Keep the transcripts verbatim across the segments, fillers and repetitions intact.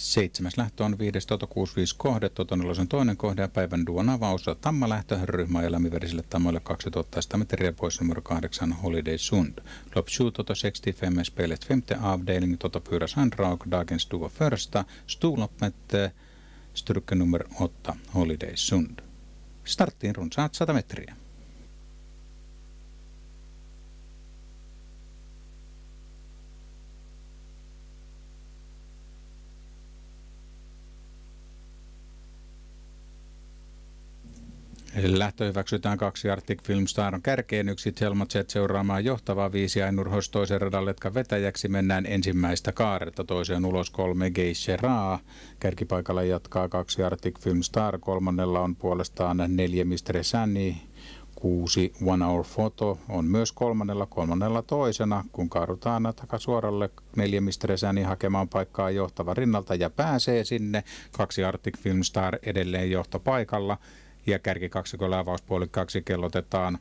Seitsemäs lähtö on viides Toto kuusikymmentäviisi kohde, Toto nelosen toinen kohde ja päivän duon avaus. Tamma lähtö, ryhmä ja lämmiverisille tammoille kaksituhatta metriä pois numero kahdeksan Holiday Sund. Lopp sju Toto sextiofem spelet femte avdelning, Toto fyra Sandra och dagens duo första. Storloppet styrke nummer åtta Holiday Sund. Starttiin runsaat sata metriä. Lähtö hyväksytään kaksi Arctic Filmstar on kärkeen, yksi Helmut Zet seuraamaan johtavaa, viisi Ainurhos toisen radalletkan vetäjäksi. Mennään ensimmäistä kaaretta, toiseen ulos kolme Geisheraa. Kärkipaikalla jatkaa kaksi Arctic Filmstar, kolmannella on puolestaan neljä mister Sunny. Kuusi One Hour Photo on myös kolmannella, kolmannella toisena, kun kaadutaan takasuoralle neljä mister Sunny hakemaan paikkaa johtava rinnalta ja pääsee sinne. Kaksi Arctic Filmstar edelleen johtopaikalla. Ja kärkikaksikolla avauspuolikkaaksi kellotetaan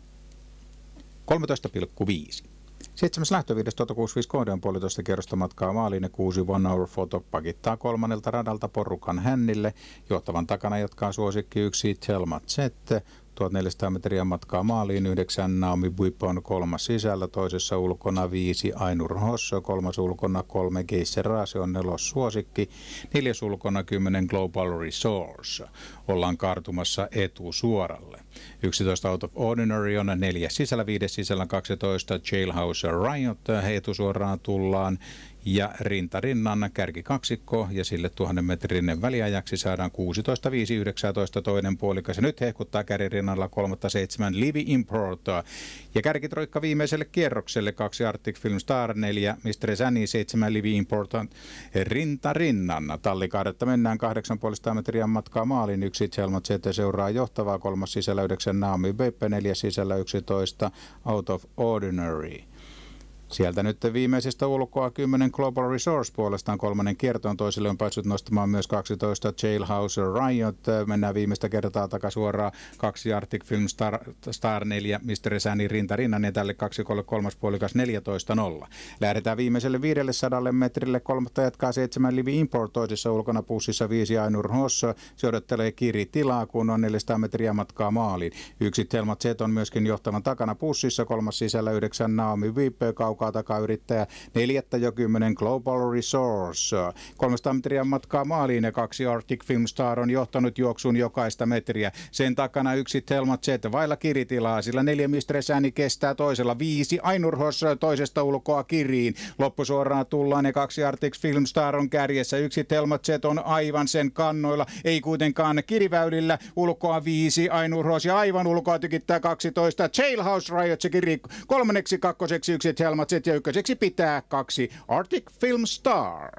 kolmetoista pilkku viisi. Seitsemäs lähtö viides Toto kuusikymmentäviisi kohde on puolitoista kierrosta matkaa maaliin ja kuusi One Hour Photo pakittaa kolmannelta radalta porukan hännille. Johtavan takana jatkaa suosikki yksi Helmut Zet. tuhatneljäsataa metriä matkaa maaliin, yhdeksän Naomi Buipon kolmas sisällä, toisessa ulkona viisi Ainur Hosso, kolmas ulkona kolme Geisseraa, se on nelos suosikki, neljäs ulkona kymmenen Global Resource. Ollaan kaartumassa etusuoralle. yksitoista Out of Ordinary on neljäs sisällä, viides sisällä kaksitoista Jailhouse Riot, etusuoraan tullaan. Ja rintarinnan kärkikaksikko ja sille tuhannen metrin väliajaksi saadaan kuusitoista viisi yhdeksäntoista toinen puolikas. Ja nyt hehkuttaa kärkirinnalla kolmatta seitsemän Livy Import. Ja kärkitroikka viimeiselle kierrokselle kaksi Arctic Filmstar, neljä mister Sunny, seitsemän Livy Import rintarinnan. Tallikaadetta mennään kahdeksansataa metriä matkaa maaliin. Yksi Helmut Zet seuraa johtavaa, kolmas sisällä yhdeksän Naomi Beppe, neljäs sisällä yksitoista Out of Ordinary. Sieltä nyt viimeisestä ulkoa kymmenen Global Resource puolestaan kolmannen kiertoon. Toiselle on päässyt nostamaan myös kaksitoista Jailhouse Riot. Mennään viimeistä kertaa takasuoraan kaksi Arctic Film Star, Star neljä mister Sunny rintarinnan ja tälle kaksikolle kolmas puolikas neljätoista nolla. Lähdetään viimeiselle viidelle sadalle metrille. Kolmatta jatkaa seitsemän Livy Import, toisessa ulkona pussissa viisi Ainur Hosso. Se odottelee kiritilaa, kun on neljäsataa metriä matkaa maaliin. Yksi Helmut Zet on myöskin johtavan takana pussissa. Kolmas sisällä yhdeksän Naomi Vippe, kaukaa takaa yrittäjä. Neljättä jo kymmenen Global Resource. kolmesataa metriä matkaa maaliin ja kaksi Arctic Filmstar on johtanut juoksuun jokaista metriä. Sen takana yksi Helmut Zet vailla kiritilaa, sillä neljä mister Sunny kestää toisella. Viisi Ainur Hosso toisesta ulkoa kiriin. Loppusuoraan tullaan ja kaksi Arctic Filmstar on kärjessä. Yksi Helmut Zet on aivan sen kannoilla. Ei kuitenkaan kiriväylillä. Ulkoa viisi Ainur Hosso ja aivan ulkoa tykittää kaksitoista Jailhouse Riot se kiri. Kolmanneksi kakkoseksi yksi Helmut Zet ja ykköseksi pitää kaksi Arctic Filmstar.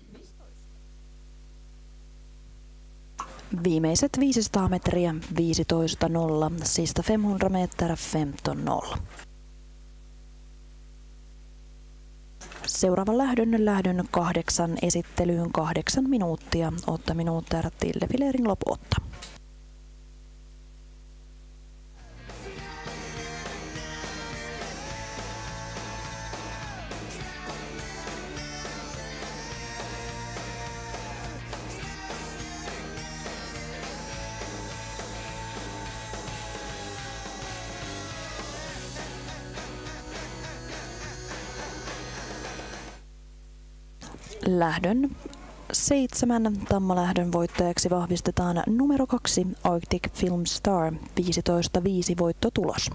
Viimeiset viisisataa metriä viisitoista nolla, sista femhundra meter femton nolla. Seuraavan lähdön lähdön kahdeksan esittelyyn kahdeksan minuuttia. Åtta minuter till filering lopp åtta. Lähdön seitsemän tammalähdön voittajaksi vahvistetaan numero kaksi Arctic Filmstar, viisitoista viisi voittotulos.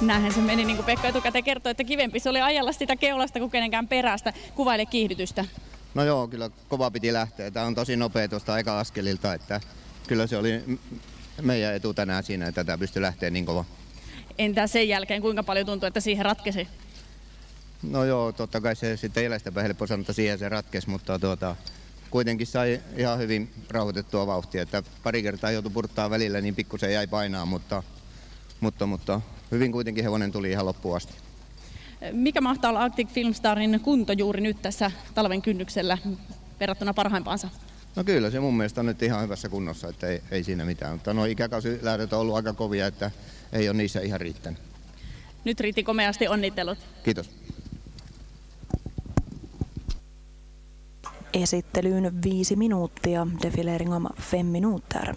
Näinhän se meni, niin kuin Pekka etukäteen kertoi, että kivempi se oli ajalla sitä keulasta kuin kenenkään perästä. Kuvaile kiihdytystä. No joo, kyllä kova piti lähteä. Tämä on tosi nopea tuosta eka askelilta, että kyllä se oli meidän etu tänään siinä, että tämä pystyi lähteä niin kova. Entä sen jälkeen, kuinka paljon tuntui, että siihen ratkesi? No joo, totta kai se sitten eläistä helppo sanoa, että siihen se ratkesi, mutta tuota, kuitenkin sai ihan hyvin rauhoitettua vauhtia. Että pari kertaa joutui purttaa välillä, niin pikkusen jäi painaa, mutta, mutta, mutta hyvin kuitenkin hevonen tuli ihan loppuun asti. Mikä mahtaa olla Arctic Filmstarin kunto juuri nyt tässä talven kynnyksellä verrattuna parhaimpaansa? No kyllä se mun mielestä on nyt ihan hyvässä kunnossa, että ei, ei siinä mitään. Mutta nuo ikäkausilähdöt on ollut aika kovia, että ei ole niissä ihan riittänyt. Nyt riitti komeasti, onnittelut. Kiitos. Esittelyyn viisi minuuttia, defilering om fem minuter.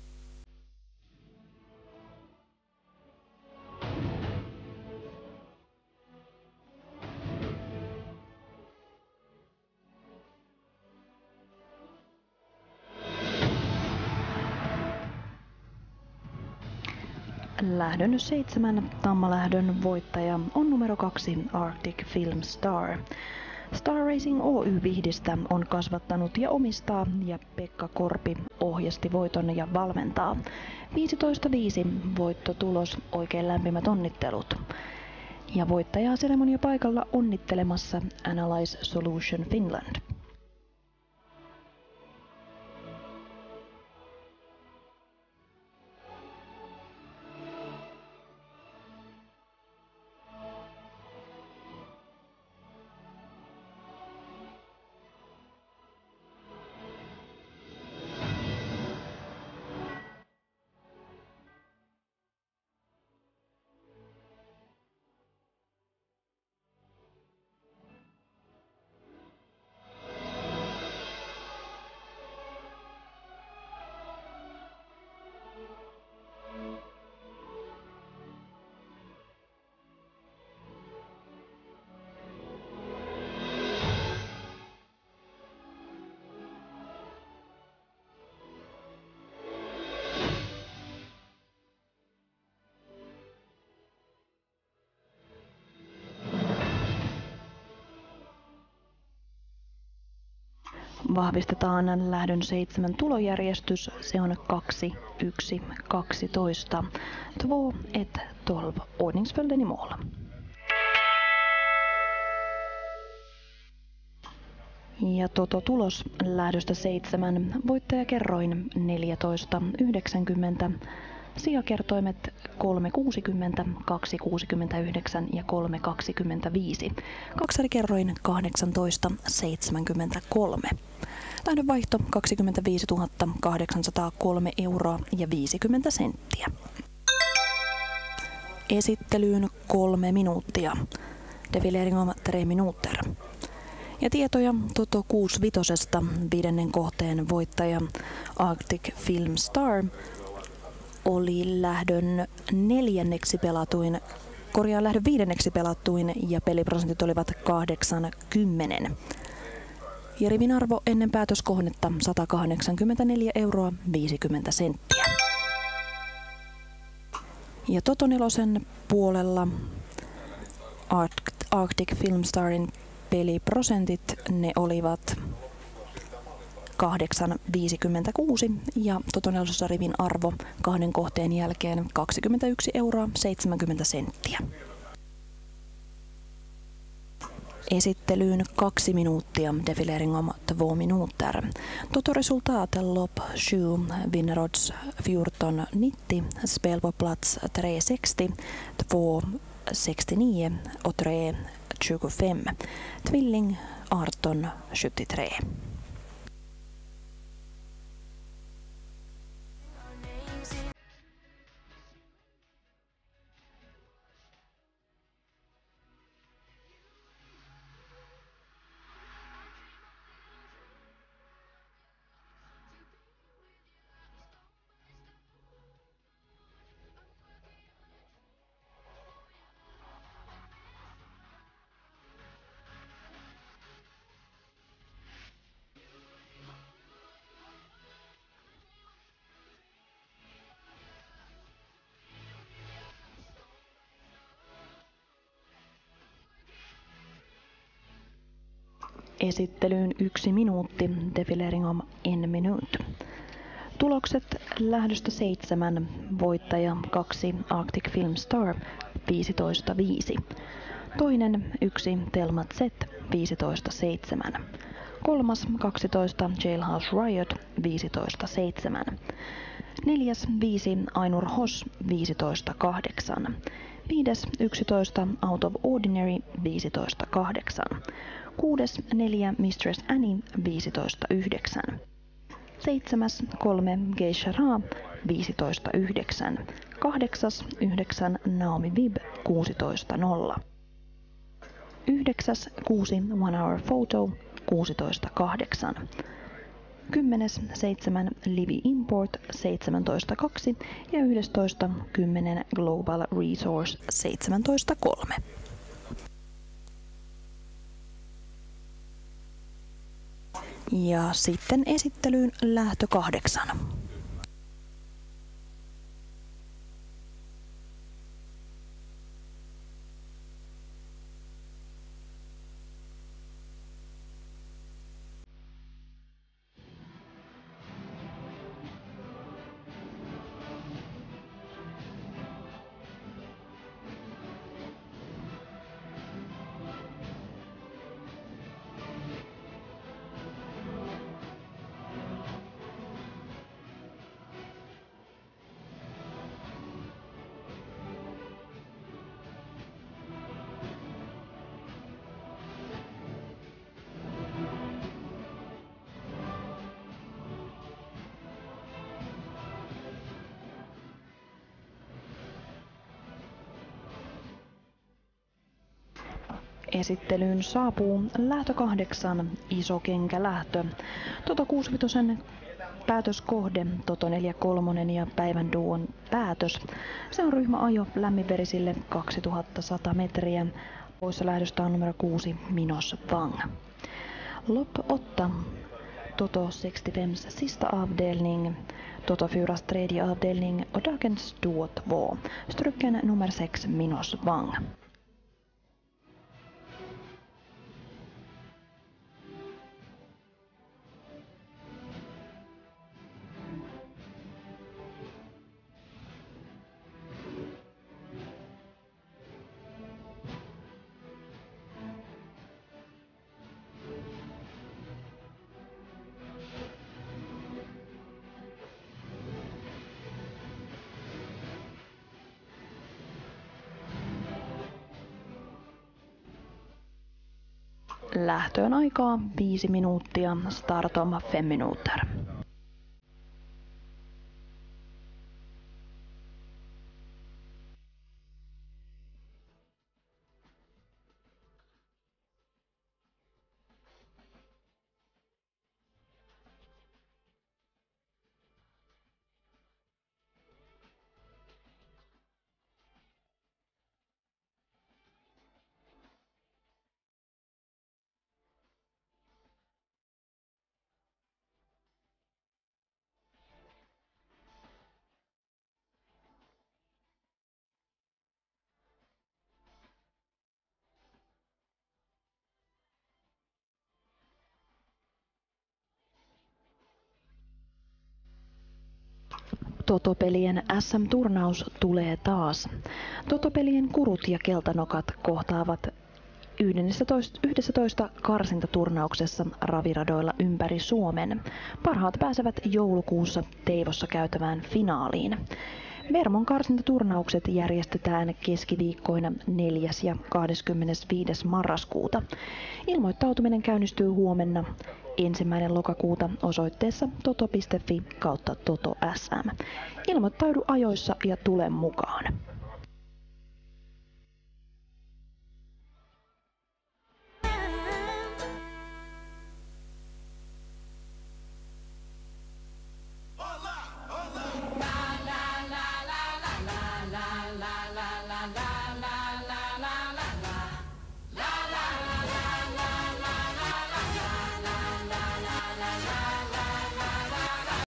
Lähdön seitsemän tammalähdön voittaja on numero kaksi Arctic Film Star. Star Racing Oy Vihdistä on kasvattanut ja omistaa ja Pekka Korpi ohjasti voiton ja valmentaa. viisitoista viisi voittotulos, oikein lämpimät onnittelut. Ja voittajaa seremonia paikalla onnittelemassa Analyze Solution Finland. Vahvistetaan lähdön seitsemän tulojärjestys. Se on kaksi, yksi, kaksitoista. Två, ett, tolv. Ordningsföljden i mål. Ja Toto tulos lähdöstä seitsemän. Voittajakerroin neljätoista yhdeksänkymmentä. Sijakertoimet kolme kuusikymmentä, kaksi kuusikymmentäyhdeksän ja kolme kaksikymmentäviisi. Kaksarikerroin kahdeksantoista seitsemänkymmentäkolme. Lähdön vaihto kaksikymmentäviisituhatta kahdeksansataakolme euroa ja viisikymmentä senttiä. Esittelyyn kolme minuuttia. Defilering om tre minuter. Ja tietoja Toto kuusikymmentäviisi viidennen kohteen voittaja Arctic Film Star oli lähdön neljänneksi pelatuin, korjaan lähdön viidenneksi pelattuin ja peliprosentit olivat kahdeksankymmentä. Ja rivin arvo ennen päätöskohdetta sata kahdeksankymmentäneljä euroa viisikymmentä senttiä. Ja Toto nelosen puolella Arctic Film Starin peliprosentit, ne olivat kahdeksan viisikymmentäkuusi ja Toto nelosessa rivin arvo kahden kohteen jälkeen kaksikymmentäyksi euroa seitsemänkymmentä senttiä. Esittelyyn kaksi minuuttia, defilering om två minuter. Toto resultat lopp sju, vinnerodds fjorton nittio, spel på plats tre sextio, två sextionio och tre tjugofem. Tvilling arton sjuttiotre. Esittelyyn yksi minuutti, defilering om en minut. Tulokset lähdöstä seitsemän, voittaja kaksi Arctic Film Star viisitoista viisi. Toinen yksi Thelma Z viisitoista seitsemän. Kolmas kaksitoista Jailhouse Riot viisitoista seitsemän. Neljäs viisi Ainur Hos viisitoista kahdeksan. Viides yksitoista Out of Ordinary viisitoista kahdeksan. Kuudes neljä Mistress Annie viisitoista yhdeksän. Seitsemäs kolme Geisha Ra viisitoista yhdeksän. Kahdeksas yhdeksän Naomi Vib kuusitoista nolla. Yhdeksäs kuusi One Hour Photo kuusitoista kahdeksan. Kymmenes seitsemän Livy Import seitsemäntoista kaksi ja yhdestoista kymmenen Global Resource seitsemäntoista kolme. Ja sitten esittelyyn lähtö kahdeksan. Esittelyyn saapuu lähtö kahdeksan, iso kenkä lähtö. Toto kuusikymmentä päätöskohde, Toto neljä kolme ja päivän duon päätös. Se on ryhmäajo lämminverisille kaksituhattasata metriä. Poissa lähdöstä on numero kuusi Minos Wang. Lopp åtta, Toto sextiofems sista avdelning, Toto fyras tredje avdelning och dagens duo två. Strucken nummer sex Minos Wang. Lähtöön aikaa viisi minuuttia, start om fem minuter. Totopelien äs äm-turnaus tulee taas. Totopelien kurut ja keltanokat kohtaavat yhdessätoista karsintaturnauksessa raviradoilla ympäri Suomen. Parhaat pääsevät joulukuussa Teivossa käytävään finaaliin. Vermon karsintaturnaukset järjestetään keskiviikkoina neljäs ja kahdeskymmenesviides marraskuuta. Ilmoittautuminen käynnistyy huomenna ensimmäinen lokakuuta osoitteessa toto piste fi kautta toto äs äm. Ilmoittaudu ajoissa ja tule mukaan.